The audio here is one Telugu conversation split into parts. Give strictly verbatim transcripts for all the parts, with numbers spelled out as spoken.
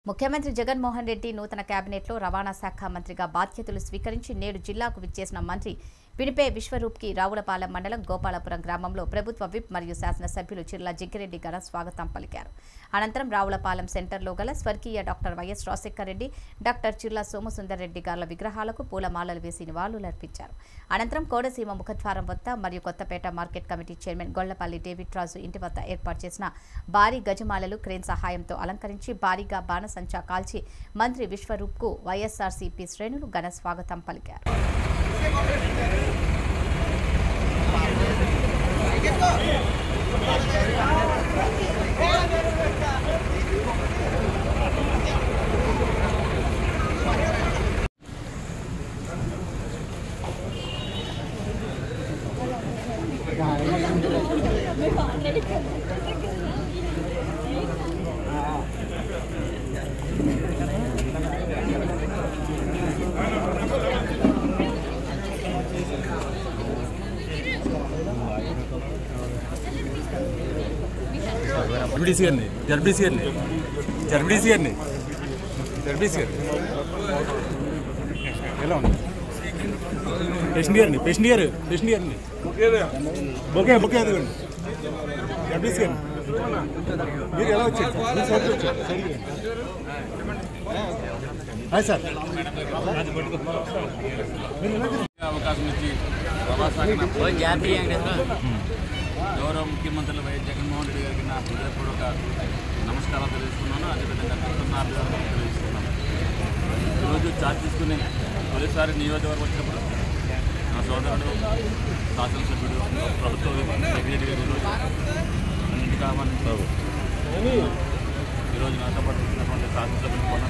ముఖ్యమంత్రి జగన్మోహన్ రెడ్డి నూతన కేబినెట్లో రవాణా శాఖ మంత్రిగా బాధ్యతలు స్వీకరించి నేడు జిల్లాకు విచ్చేసిన మంత్రి వినిపే విశ్వరూప్కి రావులపాలెం మండలం గోపాలపురం గ్రామంలో ప్రభుత్వ విప్ మరియు శాసనసభ్యులు చిర్ల జిగ్గిరెడ్డి ఘన స్వాగతం పలికారు. అనంతరం రావులపాలెం సెంటర్లో గల స్వర్గీయ doctor YS Rajasekhar Reddy, doctor Chirla Somasundar Reddy గార్ల విగ్రహాలకు పూలమాలలు వేసి నివాళులర్పించారు. అనంతరం కోడసీమ ముఖద్వారం వద్ద మరియు Kothapeta market committee chairman Gollapalli David Raju ఇంటి వద్ద ఏర్పాటు చేసిన భారీ గజమాలలు క్రేన్ సహాయంతో అలంకరించి భారీగా బాణసంచా కాల్చి మంత్రి విశ్వరూప్కు వైఎస్ఆర్సీపీ శ్రేణులు ఘన స్వాగతం పలికారు. జడ్బీసీ గారిని జడ్బీసీ గారిని జడ్బీసీ గారిని జడ్బీసీ గారిని ఎలా ఉంది పేషెంట్ గారిని పేషెంట్ గారు పేషెంట్ గారిని బొకే బొకే అదిగోండి జడ్బీసీ గారిని మీరు ఎలా వచ్చారు మీరు సైడ్కి వచ్చారు సైడ్కి హాయ్ సార్ అవకాశం ఇచ్చి గౌరవ ముఖ్యమంత్రులు వైఎస్ జగన్మోహన్ రెడ్డి గారికి నా హృదయపూర్వక నమస్కారాలు తెలియజేస్తున్నాను. అదేవిధంగా కృతజ్ఞతలు తెలియజేస్తున్నాను. ఈరోజు చార్జ్ తీసుకుని తొలిసారి నియోజకవర్గం వచ్చినప్పుడు నా సోదరుడు శాసనసభ్యుడు ప్రభుత్వ సెక్రటరీ గారు ఈరోజు అన్నింటి కావాలని ఈరోజు నాతో పాటు వచ్చినటువంటి శాసనసభ్యులు కొన్న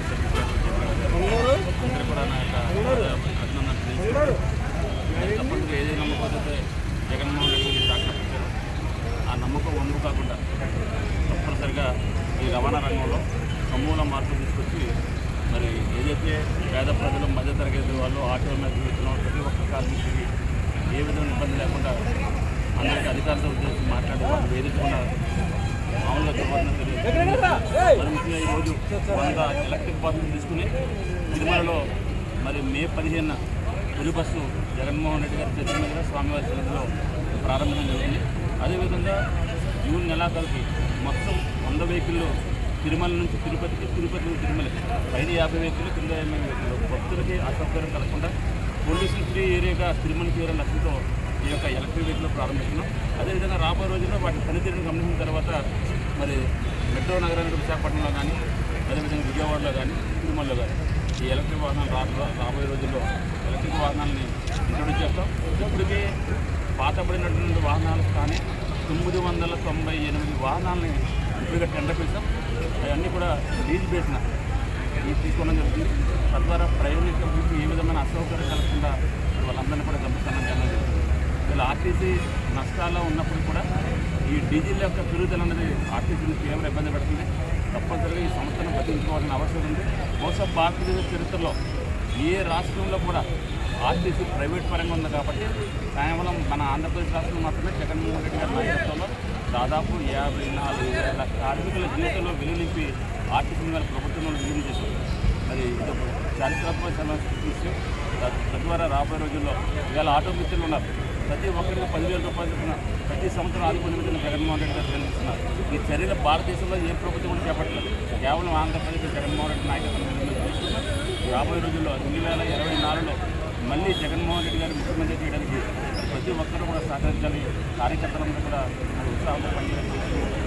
అందరూ కూడా నా యొక్క అభినందన తెలియజేస్తారు. తప్పనిసరిగా ఏదైనా నమ్మకపోతే జగన్మోహన్ రెడ్డి సాక్షాత్కారు ఆ నమ్మకం వంపు కాకుండా తప్పనిసరిగా ఈ రవాణా రంగంలో సమూల మార్పులు తీసుకొచ్చి మరి ఏదైతే పేద ప్రజలు మధ్యతరగతి వాళ్ళు ఆటో మీద తిరుగుతున్న ప్రతి ఒక్క కార్మికుడికి ఏ విధమైన ఇబ్బంది లేకుండా అందరికీ అధికారులతో ఉద్దేశించి మాట్లాడి వాళ్ళు వేధించకుండా మామూలుగా చూడాలని తెలియదు. మరి ముఖ్యంగా ఈరోజు వంద ఎలక్ట్రిక్ బస్సులు తీసుకుని తిరుమలలో మరి మే పదిహేను తొలి బస్సు జగన్మోహన్ రెడ్డి గారి చర్చ మీద స్వామివారి సన్నిధిలో ప్రారంభం జరిగింది. అదేవిధంగా జూన్ నెలాఖరుకి మొత్తం వంద వెహికల్లో తిరుమల నుంచి తిరుపతికి, తిరుపతి నుంచి తిరుమలకి పైన యాభై వెహికల్ కింద ఎనభై వెహికల్ భక్తులకి అసౌకర్యం కలగకుండా పొల్యూషన్ ఫ్రీ ఏరియాగా తిరుమల తీరే లక్ష్యంతో ఈ యొక్క ఎలక్ట్రిక్ వెహికల్ ప్రారంభిస్తున్నాం. అదేవిధంగా రాబోయే రోజుల్లో వాటి పనితీరును గమనించిన తర్వాత మరి మెట్రో నగరానికి విశాఖపట్నంలో కానీ అదేవిధంగా విజయవాడలో కానీ తిరుమలలో కానీ ఈ ఎలక్ట్రిక్ వాహనాలు రా రాబోయే రోజుల్లో ఎలక్ట్రిక్ వాహనాలని ఇంట్రొడ్యూస్ చేస్తాం. ఇప్పటికీ పాతబడినటువంటి వాహనాలు కానీ తొమ్మిది వందల తొంభై ఎనిమిది వాహనాలని ఇప్పటికే టెండర్ పిలిచాం. అవన్నీ కూడా లీజ్ బేసిన తీసుకోవడం జరుగుతుంది. తద్వారా ప్రయాణికులకు ఏ విధమైన అసౌకర్యం కలగకుండా వాళ్ళందరినీ కూడా గమనిస్తానని అన్నది. వీళ్ళు ఆర్టీసీ నష్టాల్లో ఉన్నప్పుడు కూడా ఈ డీజిల్ యొక్క పెరుగుదల అనేది ఆర్టీసీని తీవ్ర ఇబ్బంది పెడుతుంది. తప్పనిసరిగా ఈ సంస్థను బతికించుకోవాల్సిన అవసరం ఉంది. బహుశా భారతదేశ చరిత్రలో ఏ రాష్ట్రంలో కూడా ఆర్టీసీ ప్రైవేట్ పరంగా ఉంది కాబట్టి కేవలం మన ఆంధ్రప్రదేశ్ రాష్ట్రంలో మాత్రమే జగన్మోహన్ రెడ్డి గారి నాయకత్వంలో దాదాపు యాభై నాలుగు వేల కార్మికుల జీవితంలో వెలునింపి ఆర్టీసీ మీద ప్రభుత్వంలో విలీనం చేశారు. అది ఇదొక చారిత్రాత్మక విషయం. తద్వారా రాబోయే రోజుల్లో ఇవాళ ఆటో మిత్రులు ఉన్నారు. ప్రతి ఒక్కరికి పదివేల రూపాయలు చొప్పున ప్రతి సంవత్సరం ఆదుకునే విధంగా జగన్మోహన్ రెడ్డి గారు చెల్లిస్తున్నారు. ఈ చర్యలు భారతదేశంలో ఏ ప్రభుత్వం కూడా చేపట్టలేదు. కేవలం ఆంధ్రప్రదేశ్ జగన్మోహన్ రెడ్డి నాయకత్వం రాబోయే రోజుల్లో రెండు వేల ఇరవై నాలుగులో మళ్ళీ జగన్మోహన్ రెడ్డి గారిని ముఖ్యమంత్రి చేయడానికి ప్రతి ఒక్కరూ కూడా సహకరించాలి. కార్యకర్తలందరూ కూడా ఉత్సాహంగా పనిచేయాలి.